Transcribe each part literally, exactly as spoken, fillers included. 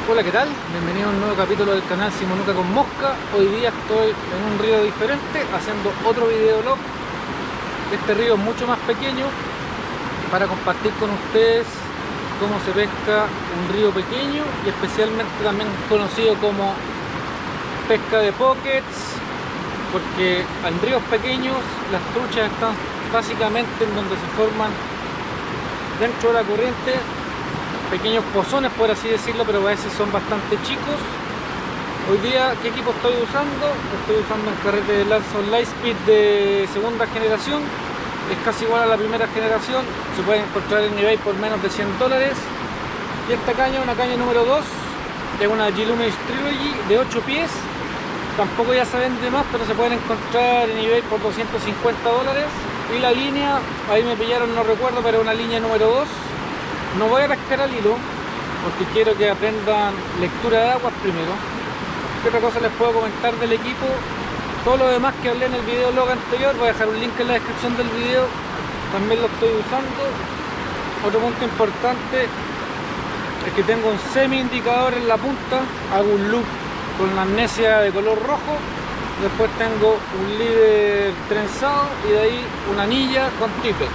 Hola, ¿qué tal? Bienvenido a un nuevo capítulo del canal Simonuca con Mosca. Hoy día estoy en un río diferente haciendo otro videolog. Este río es mucho más pequeño para compartir con ustedes cómo se pesca un río pequeño y especialmente también conocido como pesca de pockets, porque en ríos pequeños las truchas están básicamente en donde se forman dentro de la corriente pequeños pozones, por así decirlo, pero a veces son bastante chicos. Hoy día, ¿qué equipo estoy usando? Estoy usando un carrete de Larson Lightspeed de segunda generación. Es casi igual a la primera generación. Se puede encontrar en eBay por menos de cien dólares. Y esta caña, una caña número dos, es una G-Lumens Trilogy de ocho pies. Tampoco ya se vende más, pero se pueden encontrar en eBay por doscientos cincuenta dólares. Y la línea, ahí me pillaron, no recuerdo, pero una línea número dos. No voy a pescar al hilo porque quiero que aprendan lectura de aguas primero. ¿Qué otra cosa les puedo comentar del equipo? Todo lo demás que hablé en el videolog anterior, voy a dejar un link en la descripción del video, también lo estoy usando. Otro punto importante es que tengo un semi indicador en la punta, hago un loop con una amnesia de color rojo, después tengo un líder trenzado y de ahí una anilla con tippet.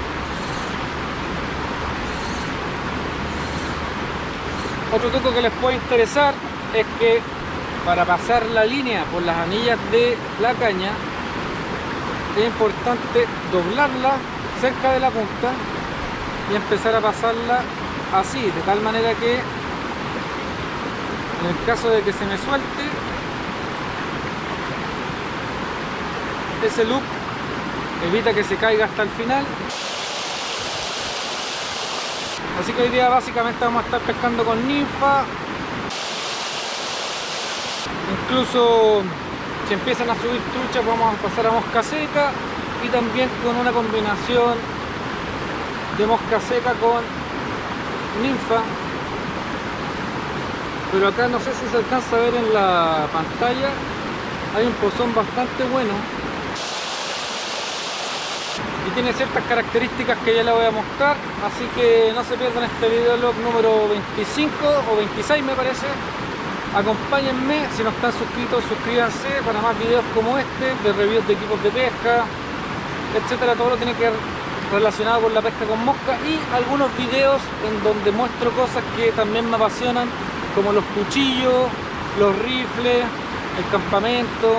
Otro truco que les puede interesar es que para pasar la línea por las anillas de la caña es importante doblarla cerca de la punta y empezar a pasarla así, de tal manera que en el caso de que se me suelte, ese loop evita que se caiga hasta el final. Así que hoy día básicamente vamos a estar pescando con ninfa. Incluso si empiezan a subir truchas vamos a pasar a mosca seca y también con una combinación de mosca seca con ninfa. Pero acá no sé si se alcanza a ver en la pantalla, hay un pozón bastante bueno y tiene ciertas características que ya les voy a mostrar, así que no se pierdan este videolog número veinticinco o veintiséis me parece. Acompáñenme, si no están suscritos suscríbanse para más videos como este, de reviews de equipos de pesca, etcétera. Todo lo tiene que ver relacionado con la pesca con mosca y algunos videos en donde muestro cosas que también me apasionan, como los cuchillos, los rifles, el campamento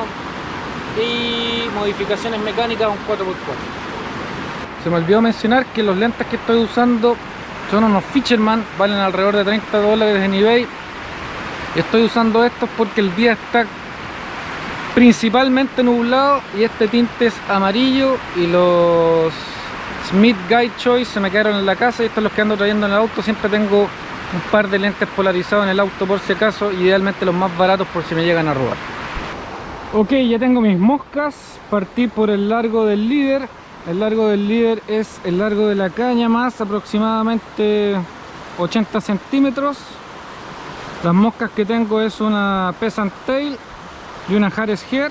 y modificaciones mecánicas a un cuatro por cuatro. Se me olvidó mencionar que los lentes que estoy usando son unos Fisherman, valen alrededor de treinta dólares en eBay. Estoy usando estos porque el día está principalmente nublado y este tinte es amarillo y los Smith Guide Choice se me quedaron en la casa y estos los que ando trayendo en el auto. Siempre tengo un par de lentes polarizados en el auto por si acaso, idealmente los más baratos por si me llegan a robar. Ok, ya tengo mis moscas, partí por el largo del líder. El largo del líder es el largo de la caña más aproximadamente ochenta centímetros. Las moscas que tengo es una Peasant Tail y una Harris Hair.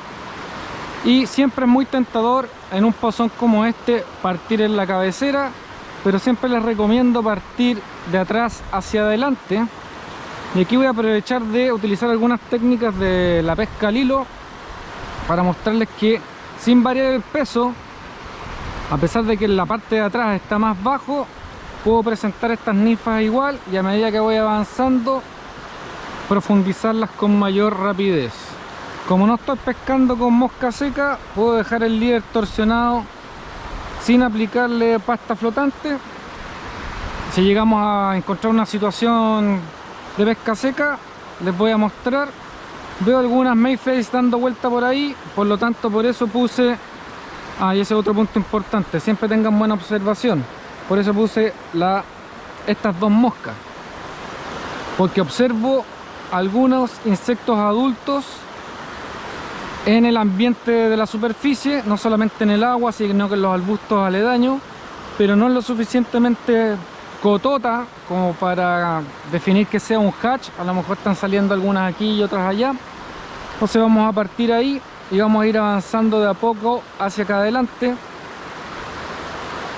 Y siempre es muy tentador en un pozón como este partir en la cabecera, pero siempre les recomiendo partir de atrás hacia adelante. Y aquí voy a aprovechar de utilizar algunas técnicas de la pesca al hilo para mostrarles que sin variar el peso, a pesar de que en la parte de atrás está más bajo, puedo presentar estas ninfas igual y a medida que voy avanzando profundizarlas con mayor rapidez. Como no estoy pescando con mosca seca, puedo dejar el líder torsionado sin aplicarle pasta flotante. Si llegamos a encontrar una situación de pesca seca, les voy a mostrar. Veo algunas mayflies dando vuelta por ahí, por lo tanto por eso puse... Ah, y ese es otro punto importante, siempre tengan buena observación. Por eso puse la, estas dos moscas, porque observo algunos insectos adultos en el ambiente de la superficie, no solamente en el agua, sino que en los arbustos aledaños, pero no es lo suficientemente cotota como para definir que sea un hatch. A lo mejor están saliendo algunas aquí y otras allá. Entonces vamos a partir ahí y vamos a ir avanzando de a poco hacia acá adelante,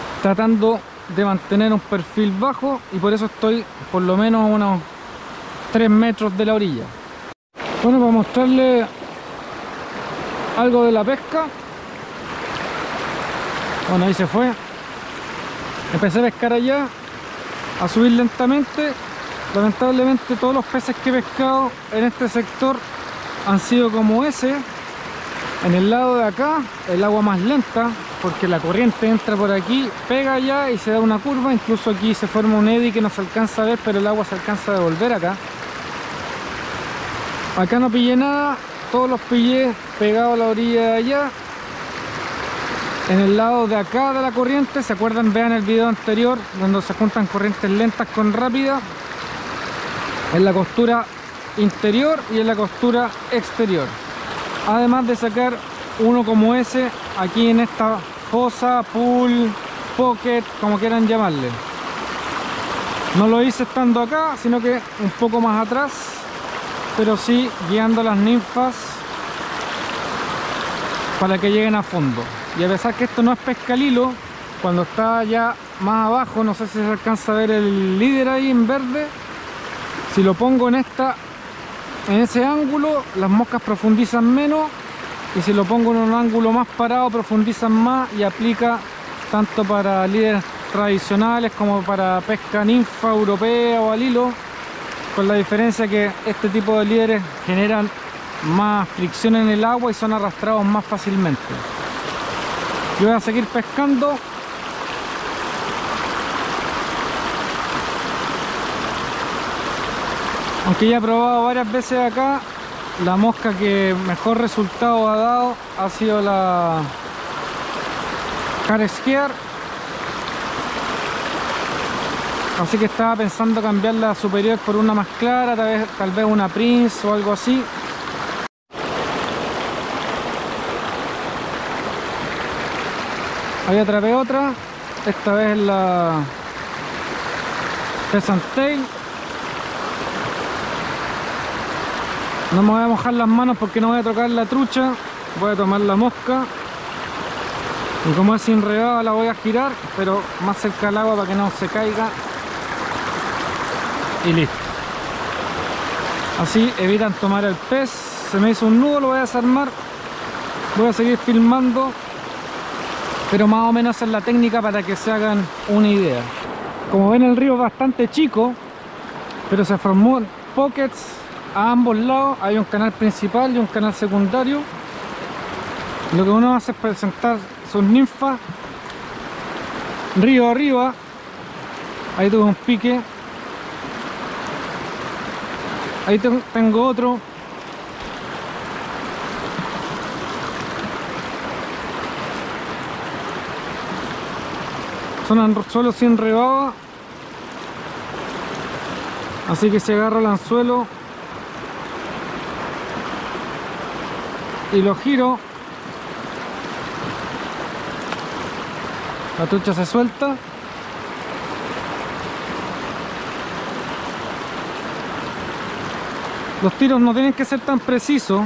tratando de mantener un perfil bajo, y por eso estoy por lo menos unos tres metros de la orilla. Bueno, para mostrarle algo de la pesca. Bueno, ahí se fue. Empecé a pescar allá, a subir lentamente. Lamentablemente todos los peces que he pescado en este sector han sido como ese. En el lado de acá, el agua más lenta, porque la corriente entra por aquí, pega allá y se da una curva. Incluso aquí se forma un eddy que no se alcanza a ver, pero el agua se alcanza a devolver acá. Acá no pillé nada, todos los pillé pegados a la orilla de allá. En el lado de acá de la corriente, ¿se acuerdan? Vean el video anterior donde se juntan corrientes lentas con rápida. En la costura interior y en la costura exterior. Además de sacar uno como ese aquí en esta fosa, pool, pocket, como quieran llamarle. No lo hice estando acá, sino que un poco más atrás, pero sí guiando a las ninfas para que lleguen a fondo. Y a pesar que esto no es pesca al hilo, cuando está ya más abajo, no sé si se alcanza a ver el líder ahí en verde, si lo pongo en esta en ese ángulo, las moscas profundizan menos, y si lo pongo en un ángulo más parado, profundizan más, y aplica tanto para líderes tradicionales como para pesca ninfa europea o al hilo, con la diferencia que este tipo de líderes generan más fricción en el agua y son arrastrados más fácilmente. Yo voy a seguir pescando. Aunque ya he probado varias veces acá, la mosca que mejor resultado ha dado ha sido la Caresquiar. Así que estaba pensando cambiar la superior por una más clara, tal vez, tal vez una Prince o algo así. Ahí atrapé otra, esta vez la Pheasant Tail. No me voy a mojar las manos porque no voy a tocar la trucha, voy a tomar la mosca. Y como es enredada la voy a girar, pero más cerca del agua para que no se caiga. Y listo. Así evitan tomar el pez. Se me hizo un nudo, lo voy a desarmar. Voy a seguir filmando, pero más o menos es la técnica para que se hagan una idea. Como ven, el río es bastante chico, pero se formó pockets a ambos lados. Hay un canal principal y un canal secundario. Lo que uno hace es presentar sus ninfas río arriba. Ahí tuve un pique. Ahí tengo otro. Son anzuelos sin rebaba, así que se agarra el anzuelo y lo giro. La trucha se suelta. Los tiros no tienen que ser tan precisos.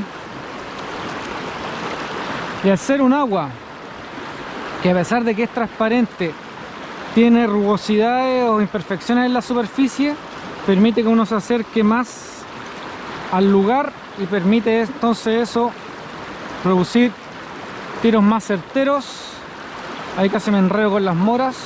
Y al ser un agua que, a pesar de que es transparente, tiene rugosidades o imperfecciones en la superficie, permite que uno se acerque más al lugar y permite entonces eso producir tiros más certeros. Ahí casi me enredo con las moras.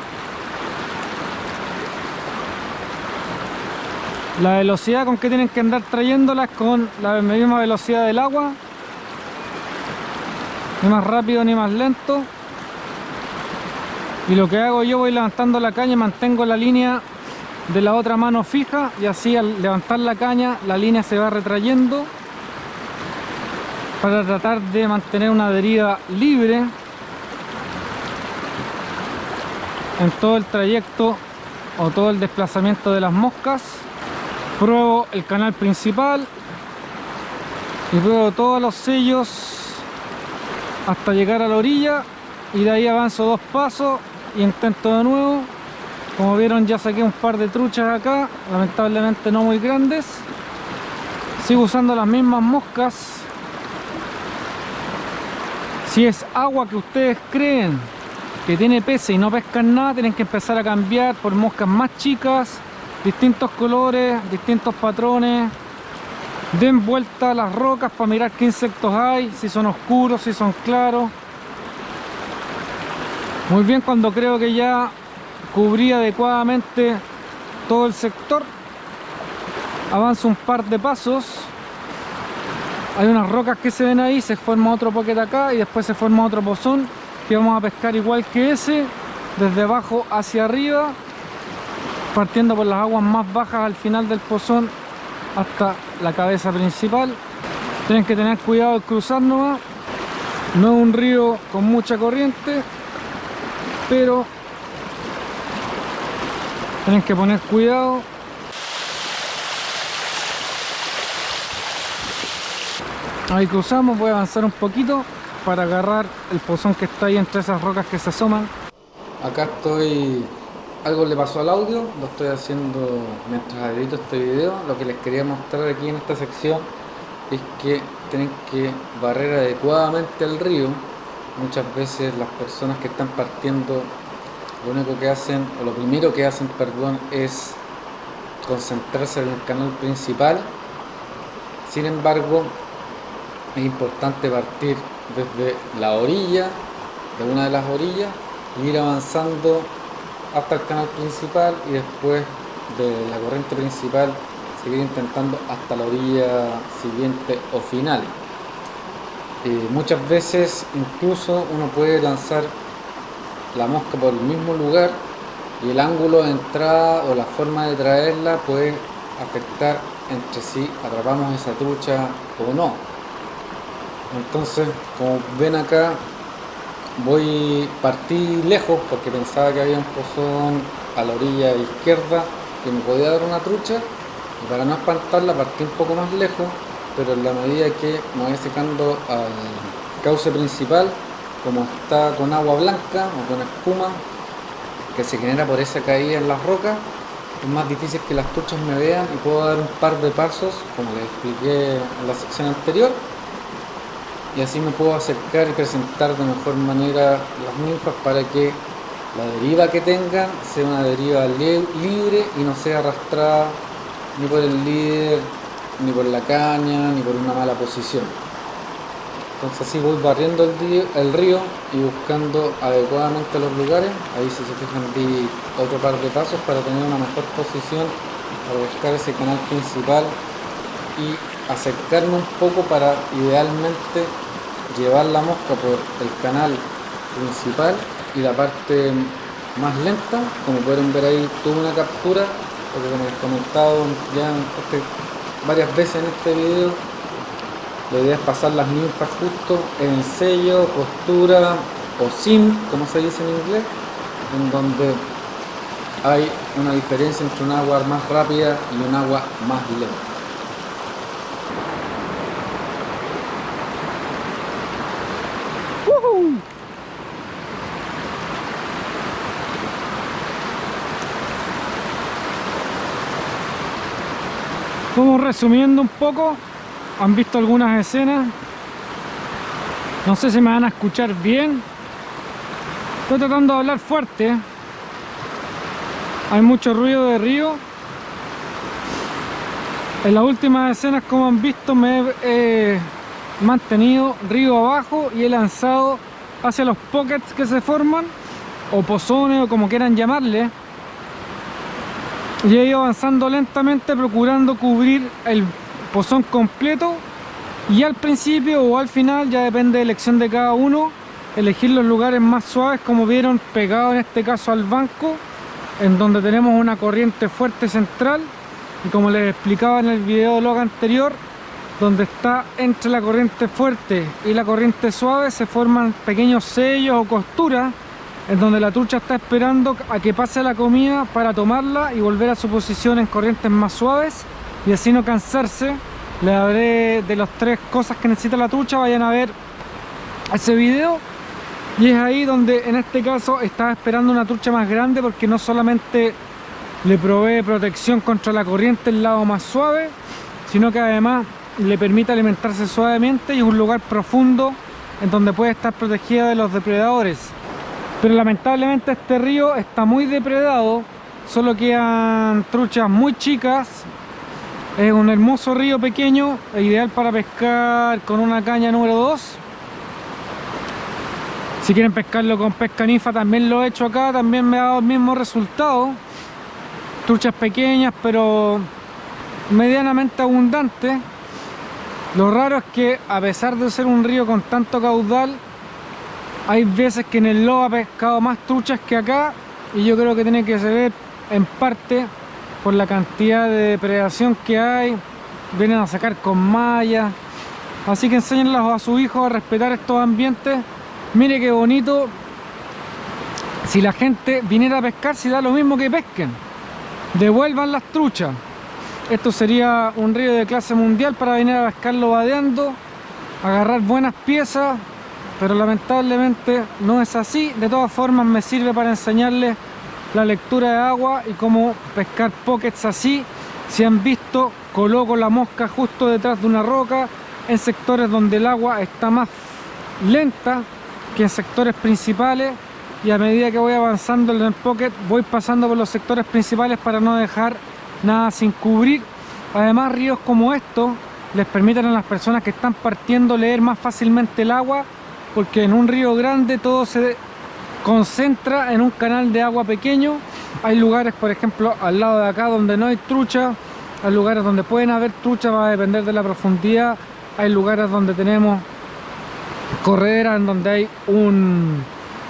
La velocidad con que tienen que andar trayéndolas con la misma velocidad del agua, ni más rápido ni más lento. Y lo que hago, yo voy levantando la caña y mantengo la línea de la otra mano fija, y así al levantar la caña la línea se va retrayendo para tratar de mantener una deriva libre en todo el trayecto o todo el desplazamiento de las moscas. Pruebo el canal principal y pruebo todos los sellos hasta llegar a la orilla, y de ahí avanzo dos pasos y intento de nuevo. Como vieron, ya saqué un par de truchas acá, lamentablemente no muy grandes. Sigo usando las mismas moscas. Si es agua que ustedes creen que tiene peces y no pescan nada, tienen que empezar a cambiar por moscas más chicas distintos colores, distintos patrones. Den vuelta a las rocas para mirar qué insectos hay, si son oscuros, si son claros. Muy bien, cuando creo que ya cubrí adecuadamente todo el sector, avanzo un par de pasos. Hay unas rocas que se ven ahí, se forma otro pocket acá y después se forma otro pozón que vamos a pescar igual que ese, desde abajo hacia arriba, partiendo por las aguas más bajas al final del pozón hasta la cabeza principal. Tienen que tener cuidado al cruzar nomás. No es un río con mucha corriente, pero tienen que poner cuidado. Ahí cruzamos, voy a avanzar un poquito para agarrar el pozón que está ahí entre esas rocas que se asoman. Acá estoy, algo le pasó al audio, lo estoy haciendo mientras edito este video. Lo que les quería mostrar aquí en esta sección es que tienen que barrer adecuadamente el río. Muchas veces las personas que están partiendo, lo único que hacen, o lo primero que hacen, perdón, es concentrarse en el canal principal. Sin embargo, es importante partir desde la orilla, de una de las orillas, y ir avanzando hasta el canal principal y después de la corriente principal seguir intentando hasta la orilla siguiente o final. Eh, muchas veces incluso uno puede lanzar la mosca por el mismo lugar y el ángulo de entrada o la forma de traerla puede afectar entre si atrapamos esa trucha o no. Entonces, como ven acá, voy partí lejos porque pensaba que había un pozón a la orilla izquierda que me podía dar una trucha, y para no espantarla partí un poco más lejos, pero en la medida que me voy secando al cauce principal, como está con agua blanca o con espuma que se genera por esa caída en las rocas, es más difícil que las truchas me vean y puedo dar un par de pasos, como les expliqué en la sección anterior, y así me puedo acercar y presentar de mejor manera las ninfas para que la deriva que tengan sea una deriva libre y no sea arrastrada ni por el líder, ni por la caña, ni por una mala posición. Entonces así voy barriendo el, río, el río y buscando adecuadamente los lugares. Ahí, si se fijan, di otro par de pasos para tener una mejor posición para buscar ese canal principal y acercarme un poco para idealmente llevar la mosca por el canal principal y la parte más lenta. Como pueden ver ahí, tuve una captura, porque como les he comentado ya este, varias veces en este video, la idea es pasar las ninfas justo en el sello, postura o sim, como se dice en inglés, en donde hay una diferencia entre un agua más rápida y un agua más lenta. Vamos resumiendo un poco. Han visto algunas escenas. No sé si me van a escuchar bien. Estoy tratando de hablar fuerte. Hay mucho ruido de río. En las últimas escenas, como han visto, me he eh, mantenido río abajo y he lanzado hacia los pockets que se forman, o pozones, o como quieran llamarle. Y he ido avanzando lentamente procurando cubrir el pozón completo, y al principio o al final, ya depende de elección de cada uno, elegir los lugares más suaves, como vieron, pegado en este caso al banco, en donde tenemos una corriente fuerte central, y como les explicaba en el video log anterior, donde está entre la corriente fuerte y la corriente suave se forman pequeños sellos o costuras, en donde la trucha está esperando a que pase la comida para tomarla y volver a su posición en corrientes más suaves, y así no cansarse. Les hablé de las tres cosas que necesita la trucha, vayan a ver ese video. Y es ahí donde en este caso estaba esperando una trucha más grande, porque no solamente le provee protección contra la corriente el lado más suave, sino que además le permite alimentarse suavemente, y es un lugar profundo en donde puede estar protegida de los depredadores. Pero lamentablemente este río está muy depredado solo quedan truchas muy chicas. Es un hermoso río pequeño, ideal para pescar con una caña número dos. Si quieren pescarlo con pesca ninfa, también lo he hecho acá, también me ha dado el mismo resultado. Truchas pequeñas pero medianamente abundantes. Lo raro es que, a pesar de ser un río con tanto caudal, hay veces que en el lobo ha pescado más truchas que acá, y yo creo que tiene que ser en parte por la cantidad de depredación que hay. Vienen a sacar con malla, así que enséñenlos a sus hijos a respetar estos ambientes. Mire qué bonito. Si la gente viniera a pescar, si da lo mismo que pesquen, devuelvan las truchas. Esto sería un río de clase mundial para venir a pescarlo vadeando, agarrar buenas piezas, pero lamentablemente no es así. De todas formas, me sirve para enseñarles la lectura de agua y cómo pescar pockets así. Si han visto, coloco la mosca justo detrás de una roca en sectores donde el agua está más lenta que en sectores principales, y a medida que voy avanzando en el pocket voy pasando por los sectores principales para no dejar nada sin cubrir. Además, ríos como estos les permiten a las personas que están partiendo leer más fácilmente el agua, porque en un río grande todo se concentra en un canal de agua pequeño. Hay lugares, por ejemplo, al lado de acá donde no hay trucha, hay lugares donde pueden haber trucha, va a depender de la profundidad. Hay lugares donde tenemos correderas en donde hay un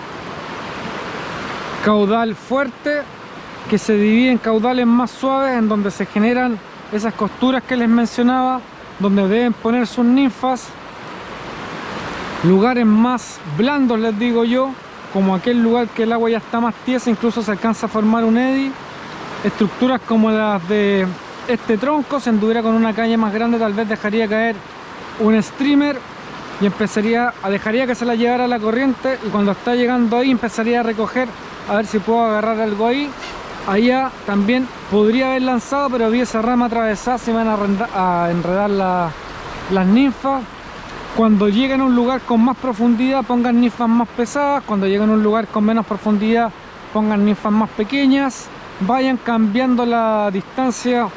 caudal fuerte que se divide en caudales más suaves, en donde se generan esas costuras que les mencionaba, donde deben poner sus ninfas. Lugares más blandos, les digo yo, como aquel lugar que el agua ya está más tiesa, incluso se alcanza a formar un eddy. Estructuras como las de este tronco, si anduviera con una caña más grande, tal vez dejaría caer un streamer y empezaría a dejaría que se la llevara la corriente, y cuando está llegando ahí empezaría a recoger a ver si puedo agarrar algo ahí. Allá también podría haber lanzado, pero vi esa rama atravesada, se van a, a enredar la, las ninfas. Cuando lleguen a un lugar con más profundidad, pongan ninfas más pesadas. Cuando lleguen a un lugar con menos profundidad, pongan ninfas más pequeñas. Vayan cambiando la distancia,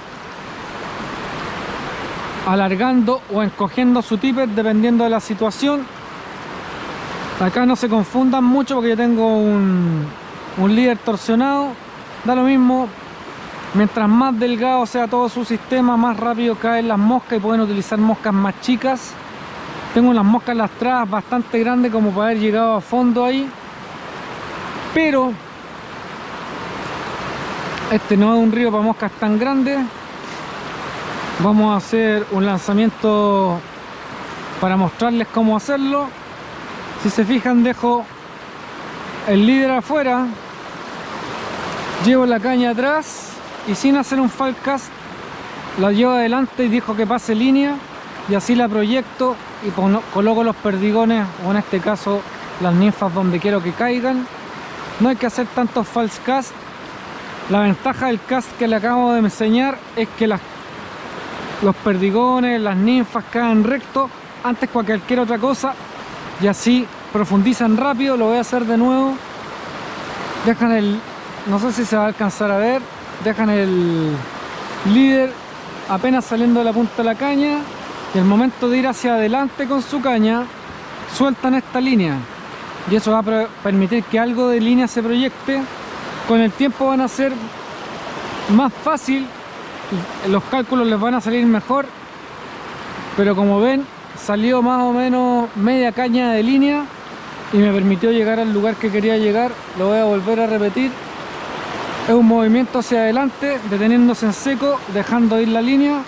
alargando o encogiendo su tippet dependiendo de la situación. Acá no se confundan mucho porque yo tengo un, un líder torsionado. Da lo mismo, mientras más delgado sea todo su sistema, más rápido caen las moscas y pueden utilizar moscas más chicas. Tengo unas moscas lastradas bastante grandes como para haber llegado a fondo ahí, pero este no es un río para moscas tan grandes. Vamos a hacer un lanzamiento para mostrarles cómo hacerlo. Si se fijan, dejo el líder afuera, llevo la caña atrás y sin hacer un fall cast la llevo adelante y dejo que pase línea, y así la proyecto y coloco los perdigones, o en este caso las ninfas, donde quiero que caigan. No hay que hacer tantos false cast. La ventaja del cast que le acabo de enseñar es que las, los perdigones, las ninfas caen recto antes que cualquier otra cosa, y así profundizan rápido. Lo voy a hacer de nuevo. Dejan el, no sé si se va a alcanzar a ver, dejan el líder apenas saliendo de la punta de la caña, y al momento de ir hacia adelante con su caña sueltan esta línea, y eso va a permitir que algo de línea se proyecte. Con el tiempo van a ser más fácil, los cálculos les van a salir mejor, pero como ven, salió más o menos media caña de línea y me permitió llegar al lugar que quería llegar. Lo voy a volver a repetir. Es un movimiento hacia adelante, deteniéndose en seco, dejando ir la línea.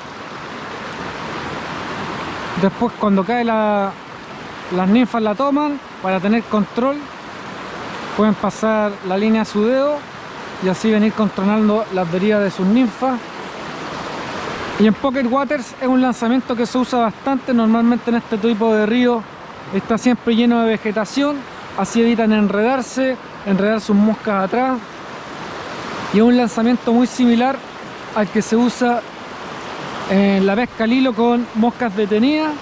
Después, cuando cae la, las ninfas la toman para tener control, pueden pasar la línea a su dedo y así venir controlando las derivas de sus ninfas. Y en Pocket Waters es un lanzamiento que se usa bastante. Normalmente en este tipo de río está siempre lleno de vegetación, así evitan enredarse, enredar sus moscas atrás. Y es un lanzamiento muy similar al que se usa en la pesca al hilo con moscas detenidas.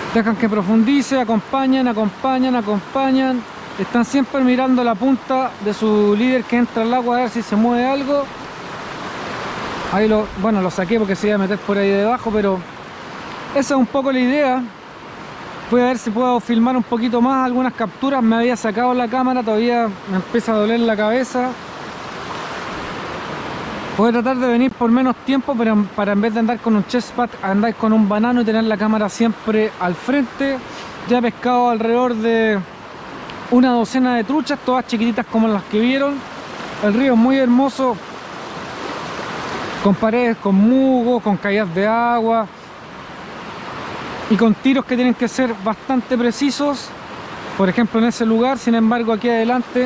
Dejan que profundice, acompañan, acompañan, acompañan. Están siempre mirando la punta de su líder que entra al agua a ver si se mueve algo. Ahí lo, bueno, lo saqué porque se iba a meter por ahí debajo, pero esa es un poco la idea. Voy a ver si puedo filmar un poquito más algunas capturas. Me había sacado la cámara, todavía me empieza a doler la cabeza. Voy a tratar de venir por menos tiempo, pero para en vez de andar con un chest pad, andar con un banano y tener la cámara siempre al frente. Ya he pescado alrededor de una docena de truchas, todas chiquititas como las que vieron. El río es muy hermoso, con paredes, con musgo, con caídas de agua y con tiros que tienen que ser bastante precisos. Por ejemplo, en ese lugar, sin embargo, aquí adelante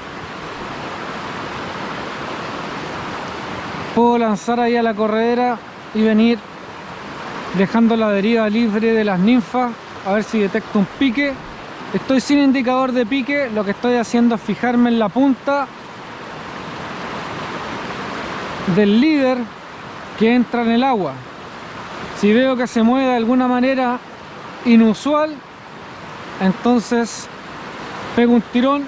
puedo lanzar ahí a la corredera y venir dejando la deriva libre de las ninfas, a ver si detecto un pique. Estoy sin indicador de pique, lo que estoy haciendo es fijarme en la punta del líder que entra en el agua. Si veo que se mueve de alguna manera inusual, entonces pego un tirón.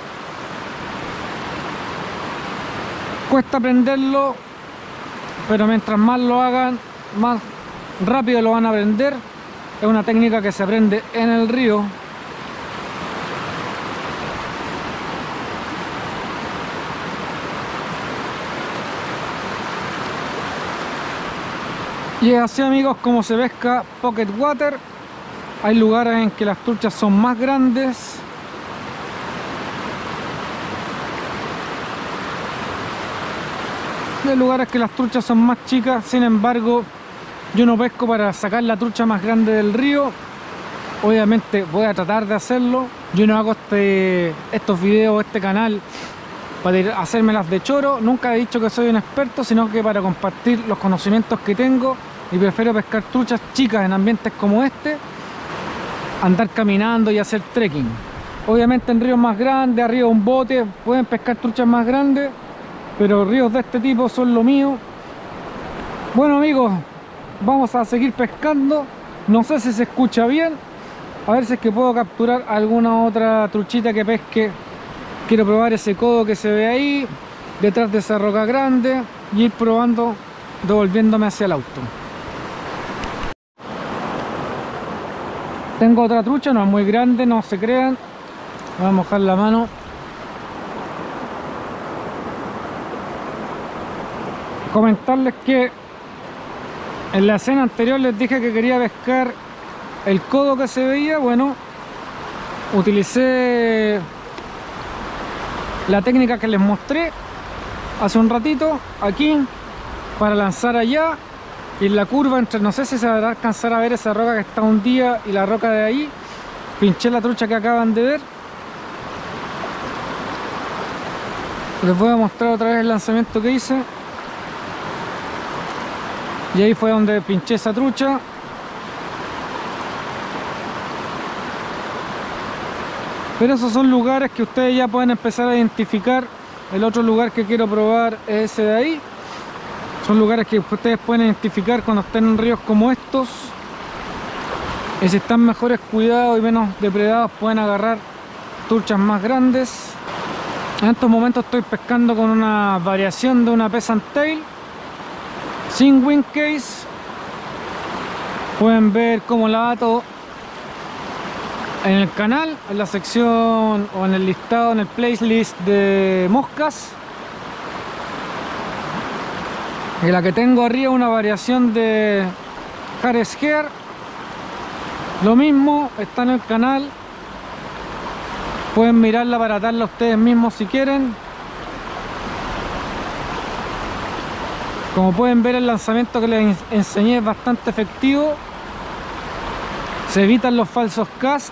Cuesta prenderlo, pero mientras más lo hagan, más rápido lo van a aprender. Es una técnica que se aprende en el río. Y es así, amigos, como se pesca pocket water. Hay lugares en que las truchas son más grandes. Hay lugares que las truchas son más chicas. Sin embargo, yo no pesco para sacar la trucha más grande del río. Obviamente voy a tratar de hacerlo. Yo no hago este, estos videos, este canal para hacérmelas de choro. Nunca he dicho que soy un experto, sino que para compartir los conocimientos que tengo. Y prefiero pescar truchas chicas en ambientes como este, andar caminando y hacer trekking. Obviamente en ríos más grandes, arriba de un bote, pueden pescar truchas más grandes, pero ríos de este tipo son lo mío. Bueno, amigos, vamos a seguir pescando. No sé si se escucha bien. A ver si es que puedo capturar alguna otra truchita que pesque. Quiero probar ese codo que se ve ahí, detrás de esa roca grande, y ir probando, devolviéndome hacia el auto. Tengo otra trucha, no es muy grande, no se crean. Voy a mojar la mano. Comentarles que en la escena anterior les dije que quería pescar el codo que se veía. Bueno, utilicé la técnica que les mostré hace un ratito aquí para lanzar allá, y en la curva entre, no sé si se va a alcanzar a ver esa roca que está hundida y la roca de ahí, pinché la trucha que acaban de ver. Les voy a mostrar otra vez el lanzamiento que hice, y ahí fue donde pinché esa trucha. Pero esos son lugares que ustedes ya pueden empezar a identificar. El otro lugar que quiero probar es ese de ahí. Son lugares que ustedes pueden identificar cuando estén en ríos como estos. Y si están mejores cuidados y menos depredados, pueden agarrar truchas más grandes. En estos momentos estoy pescando con una variación de una peasant tail sin wing case. Pueden ver cómo la ato en el canal, en la sección o en el listado, en el playlist de moscas. Y la que tengo arriba, una variación de Harris Hair. Lo mismo, está en el canal. Pueden mirarla para atarla ustedes mismos si quieren. Como pueden ver, el lanzamiento que les enseñé es bastante efectivo. Se evitan los falsos cast.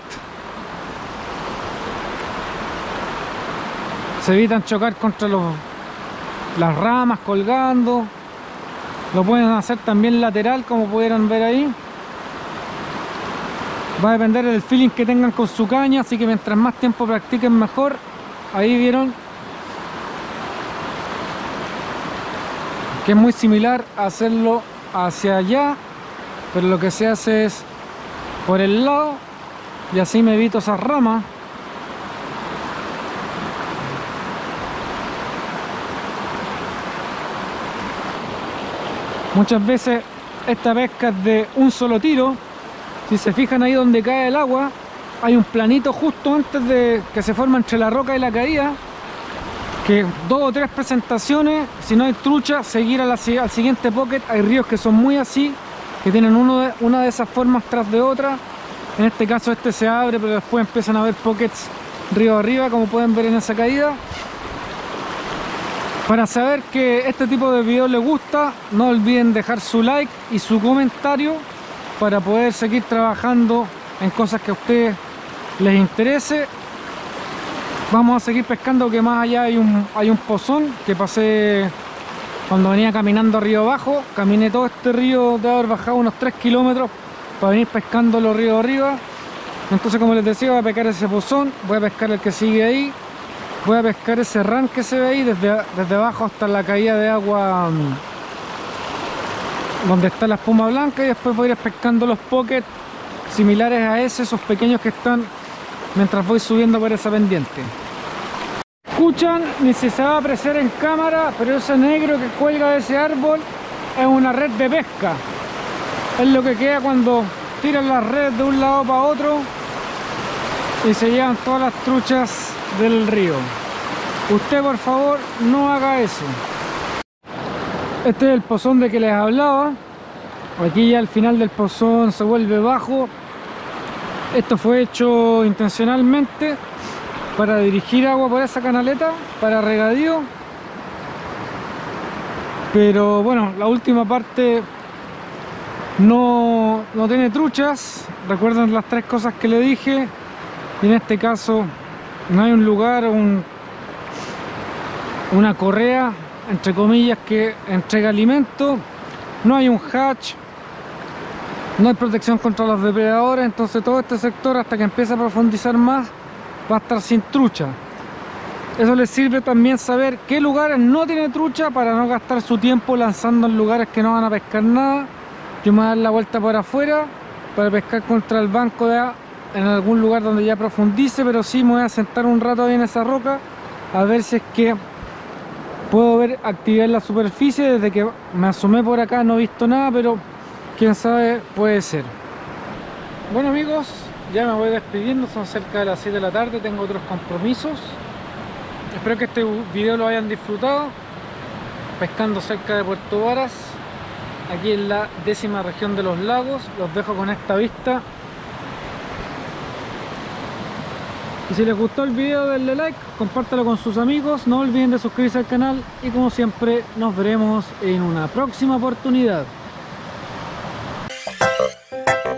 Se evitan chocar contra los, las ramas colgando. Lo pueden hacer también lateral, como pudieron ver ahí. Va a depender del feeling que tengan con su caña, así que mientras más tiempo practiquen mejor. Ahí vieron que es muy similar a hacerlo hacia allá, pero lo que se hace es por el lado y así me evito esas ramas. Muchas veces esta pesca es de un solo tiro. Si se fijan ahí donde cae el agua, hay un planito justo antes de que se forma entre la roca y la caída, que dos o tres presentaciones, si no hay trucha, seguir a la, al siguiente pocket. Hay ríos que son muy así, que tienen uno de, una de esas formas tras de otra. En este caso este se abre, pero después empiezan a haber pockets río arriba, como pueden ver en esa caída. Para saber que este tipo de videos les gusta, no olviden dejar su like y su comentario para poder seguir trabajando en cosas que a ustedes les interese. Vamos a seguir pescando, que más allá hay un, hay un pozón que pasé cuando venía caminando río abajo. Caminé todo este río, de haber bajado unos tres kilómetros para venir pescando los ríos arriba. Entonces, como les decía, voy a pescar ese pozón, voy a pescar el que sigue ahí, voy a pescar ese ran que se ve ahí desde, desde abajo hasta la caída de agua donde está la espuma blanca, y después voy a ir pescando los pockets similares a ese, esos pequeños que están mientras voy subiendo por esa pendiente. Escuchan, ni si se va a apreciar en cámara, pero ese negro que cuelga de ese árbol es una red de pesca. Es lo que queda cuando tiran las redes de un lado para otro y se llevan todas las truchas del río. Usted, por favor, no haga eso. Este es el pozón de que les hablaba. Aquí ya al final del pozón se vuelve bajo. Esto fue hecho intencionalmente para dirigir agua por esa canaleta, para regadío. Pero bueno, la última parte no, no tiene truchas. Recuerden las tres cosas que le dije. Y en este caso no hay un lugar, un, una correa, entre comillas, que entrega alimento. No hay un hatch. No hay protección contra los depredadores. Entonces todo este sector, hasta que empiece a profundizar más, va a estar sin trucha. Eso les sirve también saber qué lugares no tiene trucha, para no gastar su tiempo lanzando en lugares que no van a pescar nada. Yo me voy a dar la vuelta por afuera para pescar contra el banco de agua en algún lugar donde ya profundice, pero sí me voy a sentar un rato ahí en esa roca a ver si es que puedo ver actividad en la superficie. Desde que me asomé por acá no he visto nada, pero quién sabe, puede ser. Bueno amigos, ya me voy despidiendo, son cerca de las siete de la tarde, tengo otros compromisos. Espero que este video lo hayan disfrutado, pescando cerca de Puerto Varas, aquí en la décima región de los lagos. Los dejo con esta vista. Y si les gustó el video, denle like, compártelo con sus amigos, no olviden de suscribirse al canal y como siempre nos veremos en una próxima oportunidad.